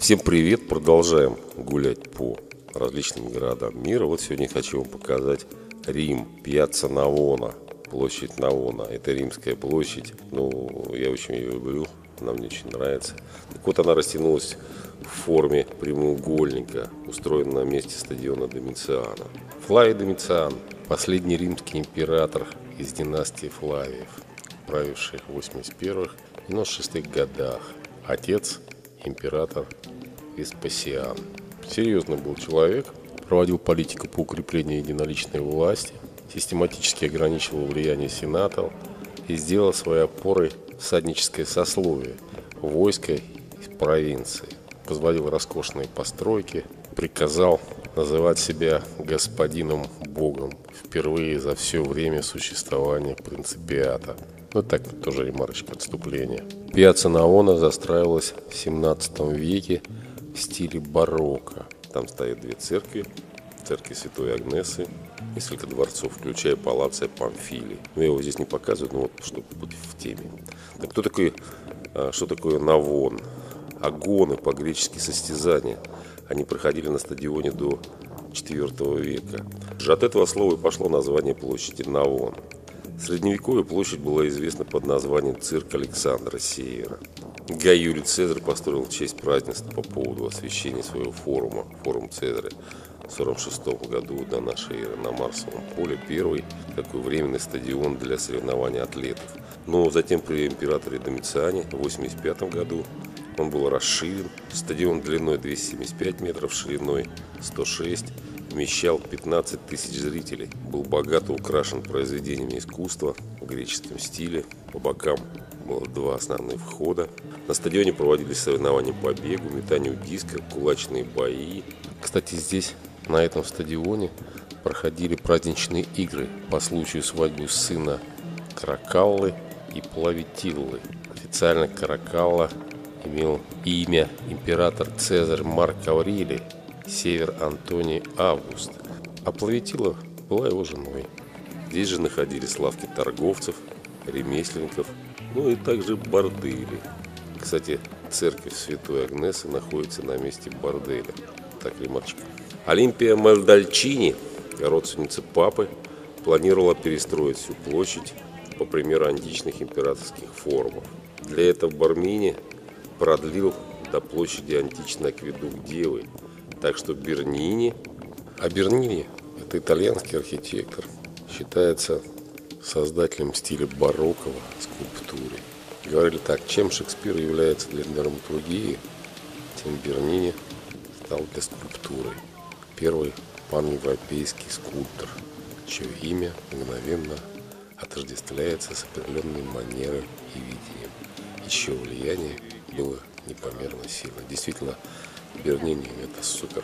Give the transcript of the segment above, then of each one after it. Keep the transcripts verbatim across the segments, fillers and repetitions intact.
Всем привет! Продолжаем гулять по различным городам мира. Вот сегодня хочу вам показать Рим, Пьяцца Навона, площадь Навона. Это Римская площадь. Ну, я очень ее люблю, она мне очень нравится. Так вот, она растянулась в форме прямоугольника, устроена на месте стадиона Домициана. Флавий Домициан, последний римский император из династии Флавиев, правивший в восемьдесят первых — девяносто шестых годах. Отец – император Веспасиан. Серьезный был человек, проводил политику по укреплению единоличной власти, систематически ограничивал влияние сенатов и сделал своей опорой всадническое сословие, войско из провинции. Возводил роскошные постройки, приказал называть себя господином Богом впервые за все время существования принципиата. Ну так, тоже ремарочка отступления. Пьяцца Навона застраивалась в семнадцатом веке в стиле барокко. Там стоят две церкви. Церковь Святой Агнесы, несколько дворцов, включая палаццо Памфилий. Но я его здесь не показываю, но вот чтобы быть в теме. Так кто такой, что такое Навон? Агоны, по-гречески состязания. Они проходили на стадионе до четвёртого века. От этого слова и пошло название площади Навон. В средневековье площадь была известна под названием Цирк Александра Севера. Гай Юлий Цезарь построил в честь празднества по поводу освящения своего форума, форум Цезаря, в сорок шестом году до нашей эры на Марсовом поле, первый такой временный стадион для соревнований атлетов. Но затем при императоре Домициане в восемьдесят пятом году он был расширен. Стадион длиной двести семьдесят пять метров, шириной сто шесть, вмещал пятнадцать тысяч зрителей. Был богато украшен произведениями искусства в греческом стиле. По бокам было два основных входа. На стадионе проводились соревнования по бегу, метанию диска, кулачные бои. Кстати, здесь, на этом стадионе, проходили праздничные игры по случаю свадьбы сына Каракаллы и Плавитиллы. Официально Каракалла имел имя император Цезарь Марк Аврелий, Север Антоний Август, а Плавитилла была его женой. Здесь же находились лавки торговцев, ремесленников, ну и также бордели. Кстати, церковь Святой Агнесы находится на месте борделя. Так, ремарочка. Олимпия Мальдальчини, родственница папы, планировала перестроить всю площадь по примеру античных императорских форумов. Для этого Бармини продлил до площади античный акведук Девы. Так что Бернини, а Бернини – это итальянский архитектор, считается создателем стиля барокко в скульптуре. Говорили так: чем Шекспир является для драматургии, тем Бернини стал для скульптуры. Первый паневропейский скульптор, чье имя мгновенно отождествляется с определенной манерой и видением, и чье влияние было непомерно сильно. Действительно, Бернини – это супер.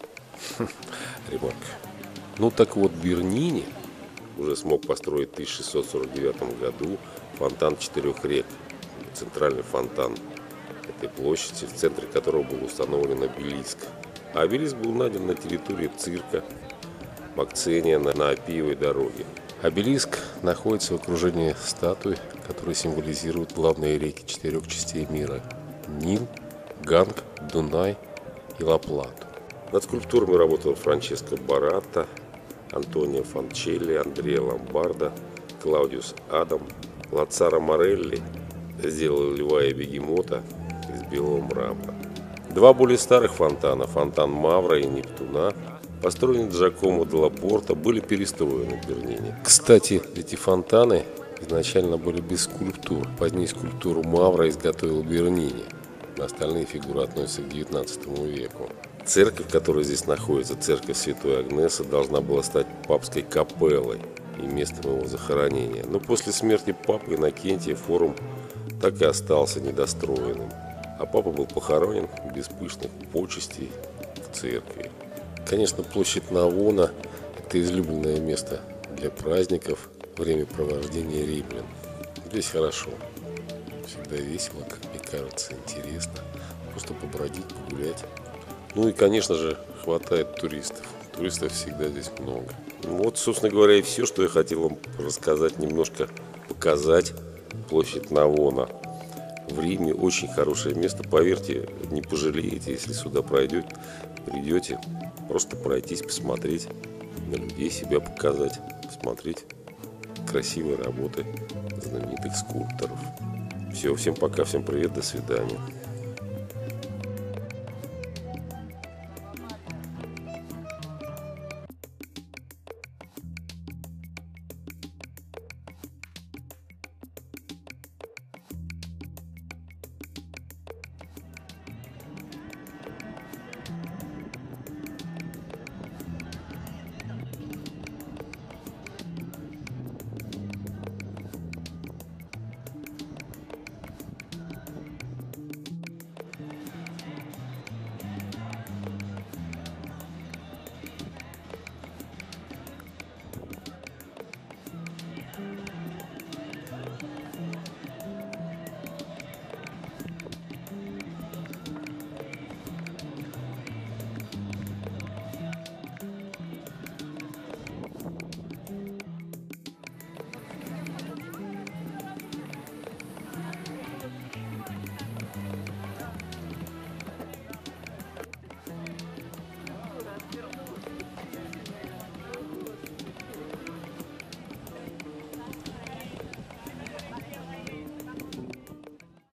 Ремарка. Ну так вот, Бернини уже смог построить в тысяча шестьсот сорок девятом году фонтан четырех рек. Центральный фонтан этой площади, в центре которого был установлен обелиск. А обелиск был найден на территории цирка Максения на, на Аппиевой дороге. Обелиск находится в окружении статуй, которые символизируют главные реки четырех частей мира – Нил, Ганг, Дунай и Ла-Плату. Над скульптурами работал Франческо Баратта, Антонио Фанчелли, Андреа Ломбардо, Клаудиус Адам. Лацаро Морелли сделал льва и бегемота из белого мрамора. Два более старых фонтана, фонтан Мавра и Нептуна, построенные Джакомо де ла Порта, были перестроены в Бернини. Кстати, эти фонтаны изначально были без скульптур. Позднее скульптуру Мавра изготовил Бернини. Остальные фигуры относятся к девятнадцатому веку. Церковь, которая здесь находится, церковь Святой Агнесы, должна была стать папской капеллой и местом его захоронения. Но после смерти папы Иннокентия форум так и остался недостроенным. А папа был похоронен без пышных почестей в церкви. Конечно, площадь Навона – это излюбленное место для праздников, времяпровождения римлян. Здесь хорошо. Всегда весело, как мне кажется, интересно. Просто побродить, погулять. Ну и, конечно же, хватает туристов. Туристов всегда здесь много. Вот, собственно говоря, и все, что я хотел вам рассказать, немножко показать площадь Навона. в Риме очень хорошее место. Поверьте, не пожалеете, если сюда пройдете, придете. Просто пройтись, посмотреть на людей, себя показать, посмотреть красивые работы знаменитых скульпторов. Все, всем пока, всем привет, до свидания.